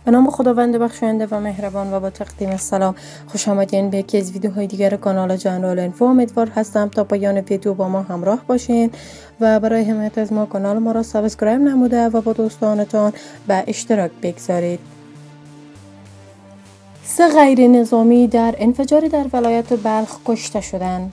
به نام خداوند بخشاینده و مهربان و با تقدیم سلام، خوش آمدین به یکی از ویدیوهای دیگر کانال جنرال اینفو. امیدوار هستم تا پایان ویدیو با ما همراه باشین و برای حمایت از ما کانال ما را سابسکرایب نموده و با دوستانتان به اشتراک بگذارید. 3 غیر نظامی در انفجاری در ولایت بلخ کشته شدند.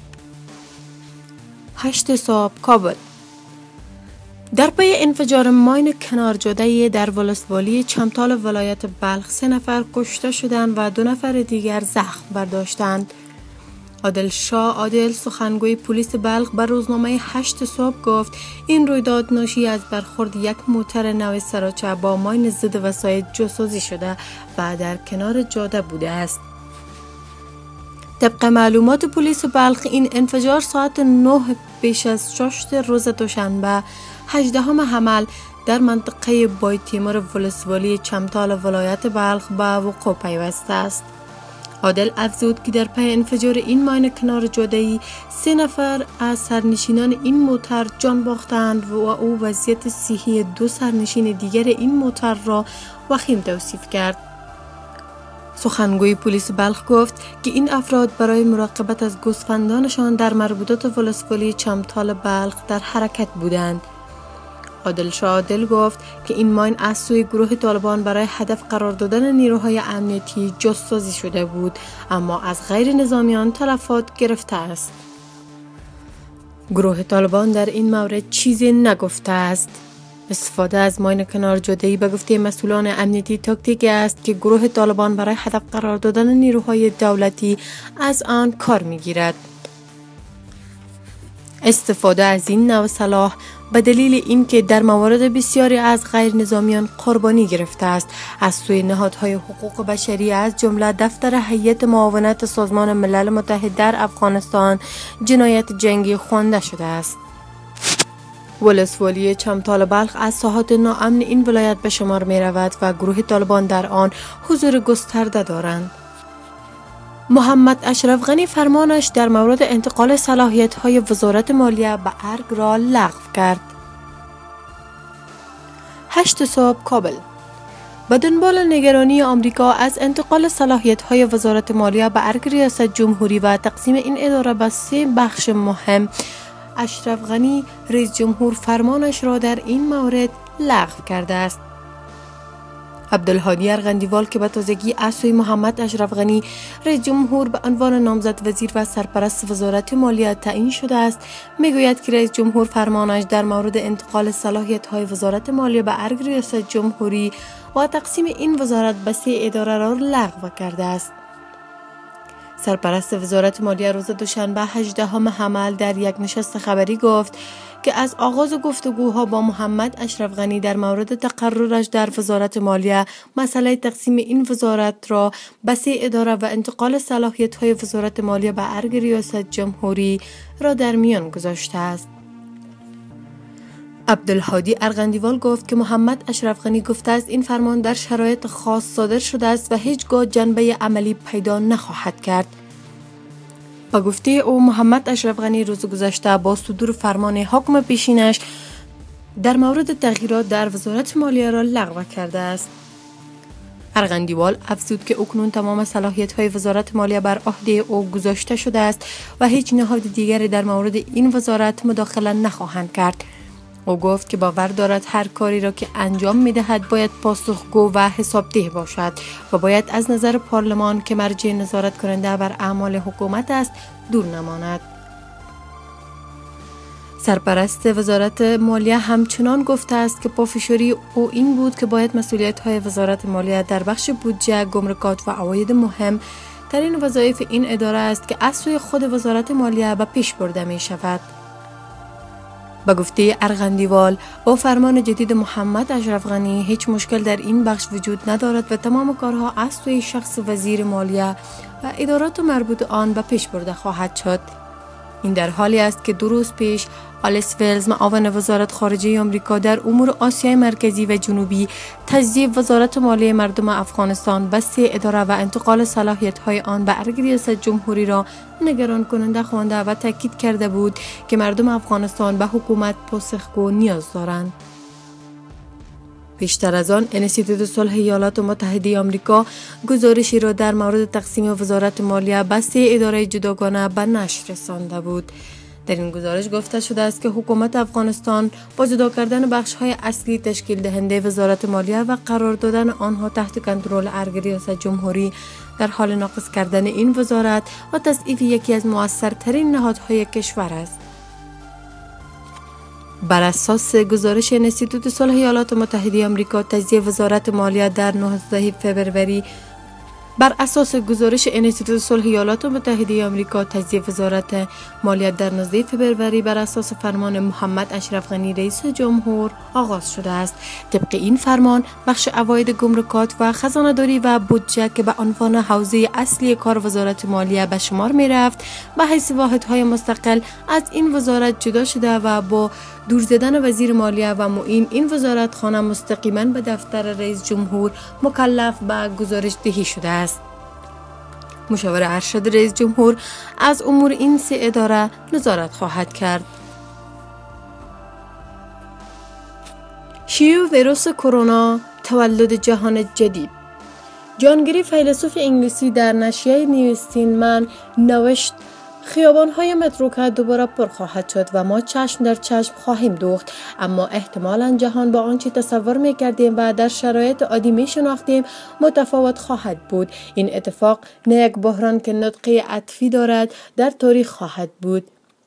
8 صبح کابل. در پی انفجار ماین کنار جاده در ولسوالی چمتال ولایت بلخ 3 نفر کشته شدند و 2 نفر دیگر زخم برداشتند. عادل شاه عادل، سخنگوی پلیس بلخ، به روزنامه 8 صبح گفت این رویداد ناشی از برخورد یک موتر نو سراچه با ماین ضد وسایل جاسازی شده و در کنار جاده بوده است. طبق معلومات پلیس بلخ این انفجار ساعت 9 پیش از 6 روز دوشنبه 18 حمل در منطقه بای تیمور ولسوالی چمتال ولایت بلخ به وقوع پیوسته است. عادل افزود که در پی انفجار این ماین کنار جاده‌ای 3 نفر از سرنشینان این موتر جان باختند و او وضعیت صحی 2 سرنشین دیگر این موتر را وخیم توصیف کرد. سخنگوی پلیس بلخ گفت که این افراد برای مراقبت از گوسفندانشان در مربوطات ولسوالی چمتال بلخ در حرکت بودند. عادل شاه عادل گفت که این ماین از سوی گروه طالبان برای هدف قرار دادن نیروهای امنیتی جاسازی شده بود، اما از غیر نظامیان تلفات گرفته است. گروه طالبان در این مورد چیزی نگفته است. استفاده از ماین کنار جاده‌ای به گفته مسئولان امنیتی تاکتیکی است که گروه طالبان برای هدف قرار دادن نیروهای دولتی از آن کار می‌گیرد. استفاده از این نوع سلاح به دلیل اینکه در موارد بسیاری از غیر نظامیان قربانی گرفته است از سوی نهادهای حقوق بشری از جمله دفتر هیئت معاونت سازمان ملل متحد در افغانستان جنایت جنگی خوانده شده است. ولسوالی چمتال بلخ از ساحات ناامن این ولایت به شمار می رود و گروه طالبان در آن حضور گسترده دارند. محمد اشرف غنی فرمانش در مورد انتقال صلاحیت‌های وزارت مالیه به ارگ را لغو کرد. 8 صبح کابل. به دنبال نگرانی آمریکا از انتقال صلاحیت‌های وزارت مالیه به ارگ ریاست جمهوری و تقسیم این اداره به 3 بخش مهم، اشرف غنی رئیس جمهور فرمانش را در این مورد لغو کرده است. عبدالهادی ارغندیوال که به تازگی از سوی محمد اشرف غنی رئیس جمهور به عنوان نامزد وزیر و سرپرست وزارت مالیه تعیین شده است، میگوید که رئیس جمهور فرمانش در مورد انتقال صلاحیت‌های وزارت مالیه به ارگ ریاست جمهوری و تقسیم این وزارت به 3 اداره را لغو کرده است. سرپرست وزارت مالیه روز دوشنبه 18 حمل در یک نشست خبری گفت که از آغاز گفتگوها با محمد اشرف غنی در مورد تقررش در وزارت مالیه مسئله تقسیم این وزارت را به 3 اداره و انتقال صلاحیت‌های وزارت مالیه به ارگ ریاست جمهوری را در میان گذاشته است. عبدالهادی ارغندیوال گفت که محمد اشرف غنی گفته است این فرمان در شرایط خاص صادر شده است و هیچگاه جنبه عملی پیدا نخواهد کرد. با گفته او محمد اشرف غنی روز گذشته با صدور فرمان حکم پیشینش در مورد تغییرات در وزارت مالیه را لغو کرده است. ارغندیوال افزود که اکنون تمام صلاحیت‌های وزارت مالیه بر عهده او گذاشته شده است و هیچ نهاد دیگری در مورد این وزارت مداخله نخواهند کرد. او گفت که باور دارد هر کاری را که انجام می‌دهد باید پاسخگو و حسابدeh باشد و باید از نظر پارلمان که مرجع نظارت کننده بر اعمال حکومت است دور نماند. سرپرست وزارت مالیه همچنان گفته است که پافشاری او این بود که باید مسئولیت‌های وزارت مالیه در بخش بودجه، گمرکات و عواید مهم ترین وظایف این اداره است که از سوی خود وزارت مالیه به پیش برده می شود. به گفته ارغندیوال با فرمان جدید محمد اشرف غنی هیچ مشکل در این بخش وجود ندارد و تمام کارها از سوی شخص وزیر مالیه و ادارات مربوط آن به پیش برده خواهد شد. این در حالی است که 2 روز پیش آلیس ویلز معاون وزارت خارجه آمریکا در امور آسیای مرکزی و جنوبی تجزیه وزارت مالیه مردم افغانستان به 3 اداره و انتقال صلاحیت‌های آن به ارگ ریاست جمهوری را نگران کننده خوانده و تاکید کرده بود که مردم افغانستان به حکومت پاسخگو نیاز دارند. پیشتر از آن انستیتوت صلح ایالات متحده آمریکا گزارشی را در مورد تقسیم وزارت مالیه به 3 اداره جداگانه به نشر رسانده بود. در این گزارش گفته شده است که حکومت افغانستان با جدا کردن بخش‌های اصلی تشکیل دهنده وزارت مالیه و قرار دادن آنها تحت کنترل ارگ ریاست جمهوری در حال ناقص کردن این وزارت و تضعیف یکی از مؤثرترین نهادهای کشور است. بر اساس گزارش انستیتوت صلح ایالات متحده آمریکا تجزیه وزارت مالیه در 19 فوریه بر اساس گزارش انستیتوت صلح ایالات متحده آمریکا تجزیه وزارت مالیه در 19 فوریه بر اساس فرمان محمد اشرف غنی رئیس جمهور آغاز شده است. طبق این فرمان بخش عواید گمرکات و خزانه‌داری و بودجه که به عنوان حوزه اصلی کار وزارت مالیه به شمار می رفت به حیث واحدهای مستقل از این وزارت جدا شده و با دور زدن وزیر مالیه و معین این وزارت خانه مستقیما به دفتر رئیس جمهور مکلف به گزارش دهی شده است. مشاور ارشد رئیس جمهور از امور این 3 اداره نظارت خواهد کرد. شیوع ویروس کرونا، تولد جهان جدید. جان گری فیلسوف انگلیسی در نشریه نیو استینمن نوشت خیابان‌های متروکه دوباره پر خواهد شد و ما چشم در چشم خواهیم دوخت، اما احتمالاً جهان با آنچه تصور می‌کردیم و در شرایط عادی می‌شناختیم متفاوت خواهد بود. این اتفاق نه یک بحران که نطقی عطفی دارد در تاریخ خواهد بود.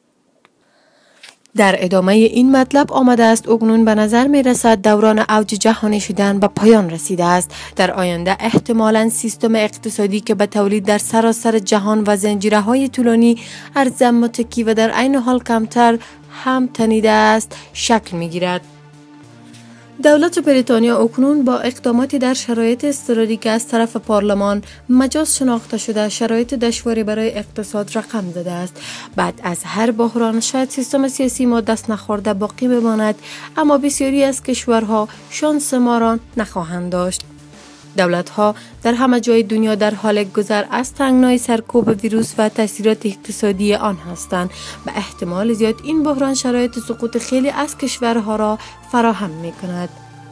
در ادامه این مطلب آمده است اکنون به نظر می رسد دوران اوج جهانی شدن به پایان رسیده است. در آینده احتمالاً سیستم اقتصادی که به تولید در سراسر جهان و زنجیره های طولانی ارزان متکی و در عین حال کمتر هم تنیده است شکل می گیرد. دولت بریتانیا اکنون با اقداماتی در شرایط اضطراری که از طرف پارلمان مجاز شناخته شده شرایط دشواری برای اقتصاد رقم زده است. بعد از هر بحران شاید سیستم سیاسی ما دست نخورده باقی بماند، اما بسیاری از کشورها شانس ما را نخواهند داشت. دولت‌ها در همه جای دنیا در حال گذر از تنگنای سرکوب ویروس و تاثیرات اقتصادی آن هستند. به احتمال زیاد این بحران شرایط سقوط خیلی از کشورها را فراهم می‌کند.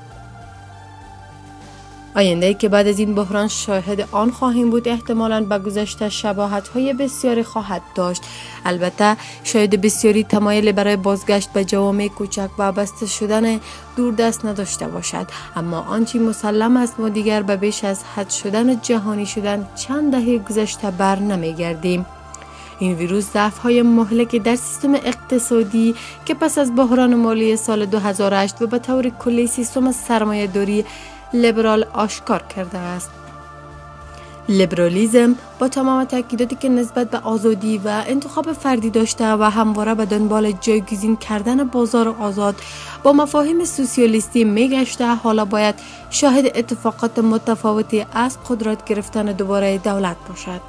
آینده‌ای که بعد از این بحران شاهد آن خواهیم بود احتمالاً به گذشته شباهت‌های بسیاری خواهد داشت. البته شاید بسیاری تمایل برای بازگشت به جوامع کوچک و بسته شدن دوردست نداشته باشد، اما آنچه مسلم است ما دیگر به بیش از حد شدن جهانی شدن چند دهه گذشته بر نمی‌گردیم. این ویروس ضعف‌های مهلک در سیستم اقتصادی که پس از بحران مالی سال 2008 و به طور کلی سیستم سرمایه‌داری لیبرال آشکار کرده است. لیبرالیسم با تمام تاکیداتی که نسبت به آزادی و انتخاب فردی داشته و همواره به دنبال جایگزین کردن بازار آزاد با مفاهیم سوسیالیستی میگشته، حالا باید شاهد اتفاقات متفاوتی از قدرت گرفتن دوباره دولت باشد.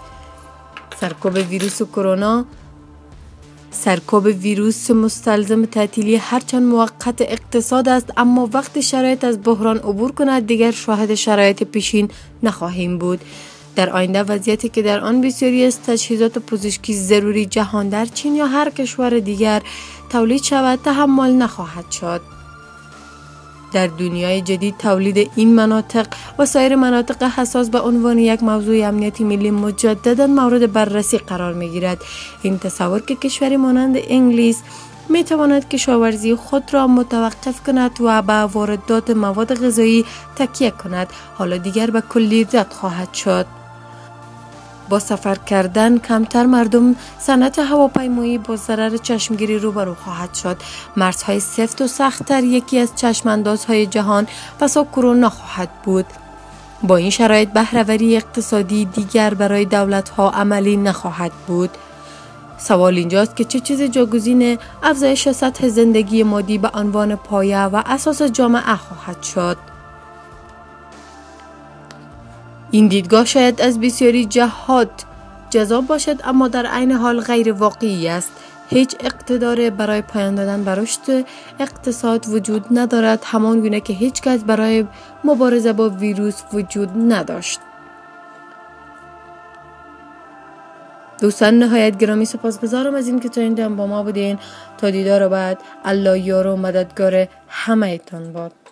سرکوب ویروس مستلزم تعطیلی هرچند موقت اقتصاد است، اما وقتی شرایط از بحران عبور کند دیگر شاهد شرایط پیشین نخواهیم بود. در آینده وضعیتی که در آن بسیاری از تجهیزات پزشکی ضروری جهان در چین یا هر کشور دیگر تولید شود تحمل نخواهد شد. در دنیای جدید تولید این مناطق و سایر مناطق حساس به عنوان یک موضوع امنیتی ملی مجددا مورد بررسی قرار می گیرد. این تصور که کشوری مانند انگلیس می تواند کشاورزی خود را متوقف کند و به واردات مواد غذایی تکیه کند حالا دیگر به کلی رد خواهد شد. با سفر کردن کمتر مردم صنعت هواپیمایی با ضرر چشمگیری روبرو خواهد شد. مرزهای سفت و سخت‌تر یکی از چشماندازهای جهان پسا کرونا خواهد بود. با این شرایط بهره‌وری اقتصادی دیگر برای دولت‌ها عملی نخواهد بود. سوال اینجاست که چه چیز جاگزین افزایش سطح زندگی مادی به عنوان پایه و اساس جامعه خواهد شد. این دیدگاه شاید از بسیاری جهات جذاب باشد، اما در عین حال غیر واقعی است. هیچ اقتدار برای پایان دادن بر رشد اقتصاد وجود ندارد، همان گونه که هیچ کس برای مبارزه با ویروس وجود نداشت. دوستان نهایت گرامی سپاسگزارم از این که تا این دم با ما بودین. تا دیدار بعد، الله یار و مددگار همه تان باد.